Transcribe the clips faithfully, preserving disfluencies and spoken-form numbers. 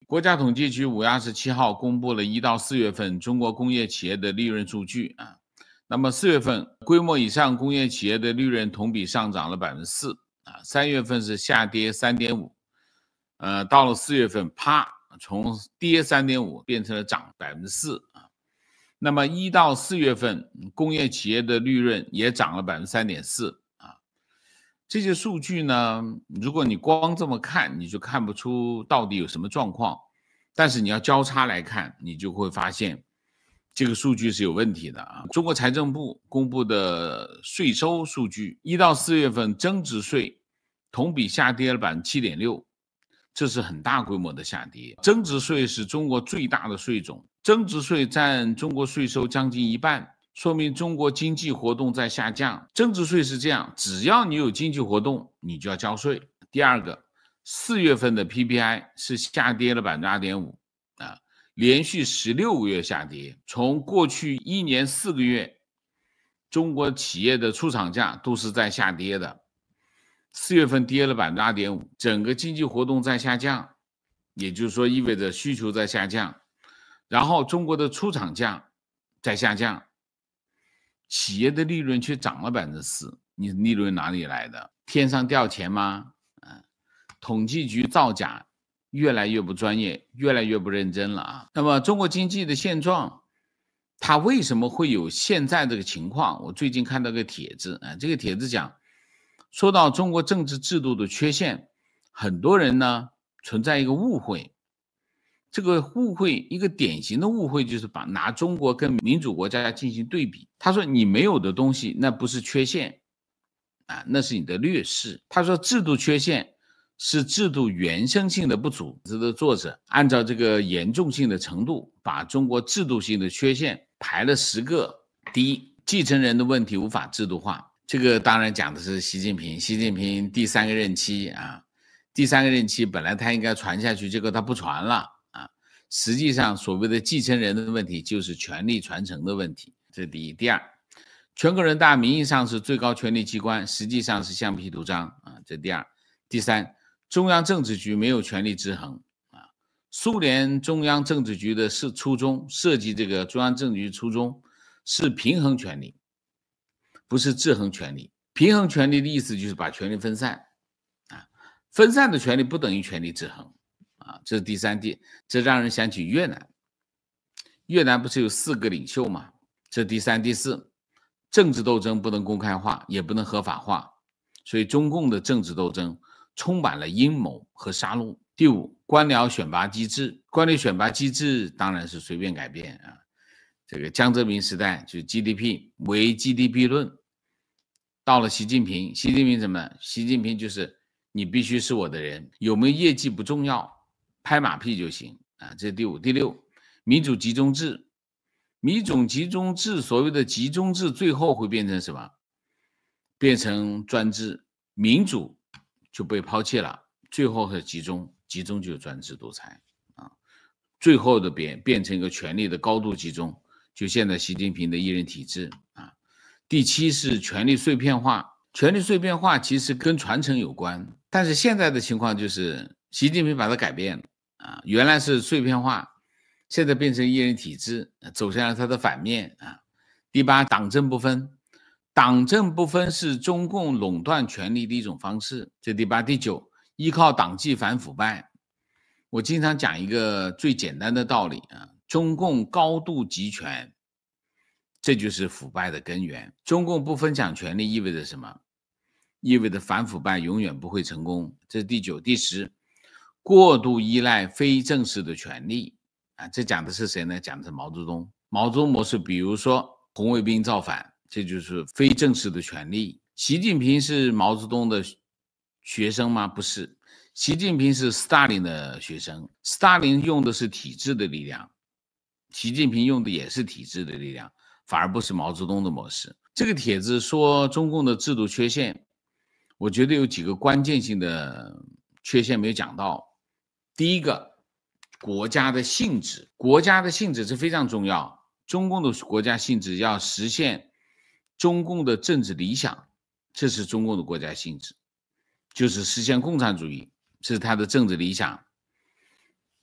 国家统计局五月二十七号公布了一到四月份中国工业企业的利润数据啊。那么四月份规模以上工业企业的利润同比上涨了 百分之四 啊，三月份是下跌 三点五， 呃，到了四月份啪，从跌 三点五 变成了涨 百分之四 啊。那么一到四月份工业企业的利润也涨了 百分之三点四 啊。这些数据呢，如果你光这么看，你就看不出到底有什么状况，但是你要交叉来看，你就会发现这个数据是有问题的啊。中国财政部公布的税收数据，一到四月份增值税同比下跌了 百分之七点六， 这是很大规模的下跌。增值税是中国最大的税种，增值税占中国税收将近一半，说明中国经济活动在下降。增值税是这样，只要你有经济活动，你就要交税。第二个，四月份的 P P I 是下跌了 百分之二点五 啊，连续十六个月下跌。从过去一年四个月，中国企业的出厂价都是在下跌的。四月份跌了 百分之二点五， 整个经济活动在下降，也就是说意味着需求在下降，然后中国的出厂价在下降，企业的利润却涨了 百分之四， 你利润哪里来的？天上掉钱吗？啊，统计局造假越来越不专业，越来越不认真了啊。那么中国经济的现状，它为什么会有现在这个情况？我最近看到个帖子啊，这个帖子讲，说到中国政治制度的缺陷，很多人呢存在一个误会，这个误会一个典型的误会就是把拿中国跟民主国家进行对比。他说你没有的东西那不是缺陷啊，那是你的劣势。他说制度缺陷是制度原生性的不足。这个作者按照这个严重性的程度，把中国制度性的缺陷排了十个。第一，继承人的问题无法制度化。这个当然讲的是习近平，习近平第三个任期啊，第三个任期本来他应该传下去，结果他不传了啊。实际上所谓的继承人的问题就是权力传承的问题，这是第一。第二，全国人大名义上是最高权力机关，实际上是橡皮图章啊，这是第二。第三，中央政治局没有权力制衡啊。苏联中央政治局的是初衷，设计这个中央政治局初衷是平衡权力，不是制衡权力。平衡权力的意思就是把权力分散啊，分散的权力不等于权力制衡啊，这是第三点。这让人想起越南，越南不是有四个领袖吗？这是第三。第四，政治斗争不能公开化，也不能合法化，所以中共的政治斗争充满了阴谋和杀戮。第五，官僚选拔机制，官僚选拔机制当然是随便改变啊。这个江泽民时代就是 G D P 唯 G D P 论，到了习近平，习近平怎么？习近平就是你必须是我的人，有没有业绩不重要，拍马屁就行啊。这是第五。第六，民主集中制，民主集中制，所谓的集中制最后会变成什么？变成专制，民主就被抛弃了，最后是集中，集中就是专制独裁啊，最后的变变成一个权力的高度集中，就现在习近平的一人体制啊。第七是权力碎片化，权力碎片化其实跟传承有关，但是现在的情况就是习近平把它改变了啊，原来是碎片化，现在变成一人体制，走向了它的反面啊。第八，党政不分，党政不分是中共垄断权力的一种方式，这第八。第九，依靠党纪反腐败。我经常讲一个最简单的道理啊，中共高度集权，这就是腐败的根源。中共不分享权力意味着什么？意味着反腐败永远不会成功，这是第九。第十，过度依赖非正式的权力啊，这讲的是谁呢？讲的是毛泽东。毛泽东模式，比如说红卫兵造反，这就是非正式的权力。习近平是毛泽东的学生吗？不是，习近平是斯大林的学生。斯大林用的是体制的力量，习近平用的也是体制的力量，反而不是毛泽东的模式。这个帖子说中共的制度缺陷，我觉得有几个关键性的缺陷没有讲到。第一个，国家的性质，国家的性质是非常重要。中共的国家性质要实现中共的政治理想，这是中共的国家性质，就是实现共产主义，这是他的政治理想。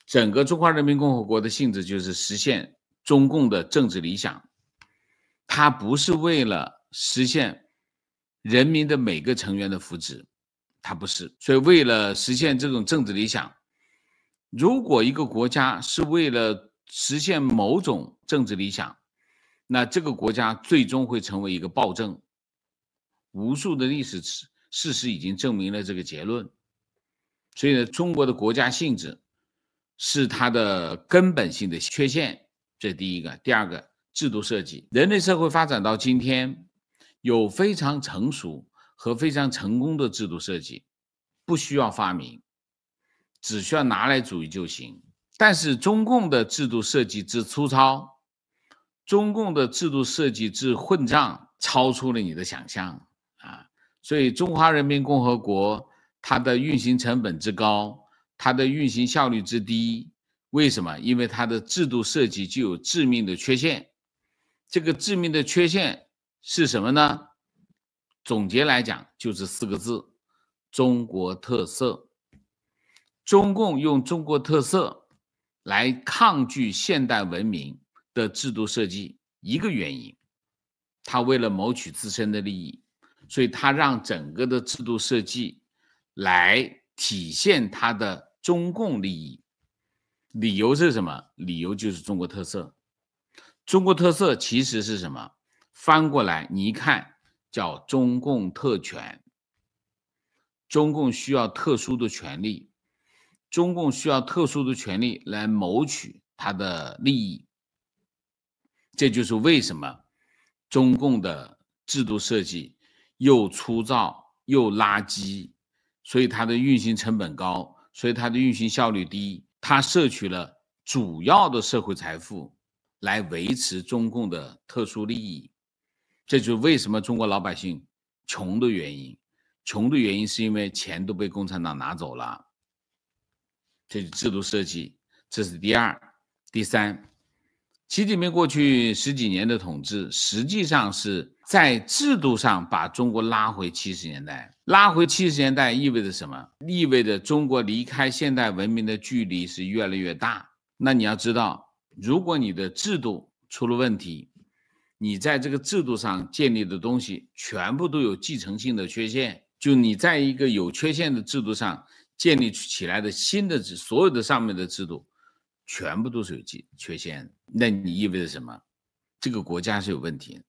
整个中华人民共和国的性质就是实现中共的政治理想，它不是为了实现人民的每个成员的福祉，它不是。所以为了实现这种政治理想，如果一个国家是为了实现某种政治理想，那这个国家最终会成为一个暴政。无数的历史事实已经证明了这个结论。所以呢，中国的国家性质是它的根本性的缺陷，这是第一个。第二个，制度设计。人类社会发展到今天，有非常成熟和非常成功的制度设计，不需要发明，只需要拿来主义就行。但是中共的制度设计之粗糙，中共的制度设计之混账，超出了你的想象啊！所以中华人民共和国它的运行成本之高，它的运行效率之低，为什么？因为它的制度设计就有致命的缺陷。这个致命的缺陷是什么呢？总结来讲就是四个字：中国特色。中共用中国特色来抗拒现代文明的制度设计，一个原因，他为了谋取自身的利益，所以他让整个的制度设计来体现他的中共利益。理由是什么？理由就是中国特色。中国特色其实是什么？翻过来你一看，叫中共特权。中共需要特殊的权利，中共需要特殊的权利来谋取他的利益。这就是为什么中共的制度设计又粗糙又垃圾，所以它的运行成本高，所以它的运行效率低，它摄取了主要的社会财富来维持中共的特殊利益。这就是为什么中国老百姓穷的原因。穷的原因是因为钱都被共产党拿走了。这是制度设计，这是第二。第三，习近平过去十几年的统治，实际上是在制度上把中国拉回七十年代。拉回七十年代意味着什么？意味着中国离开现代文明的距离是越来越大。那你要知道，如果你的制度出了问题，你在这个制度上建立的东西全部都有继承性的缺陷，就你在一个有缺陷的制度上建立起来的新的所有的上面的制度全部都是有缺陷，那你意味着什么？这个国家是有问题的。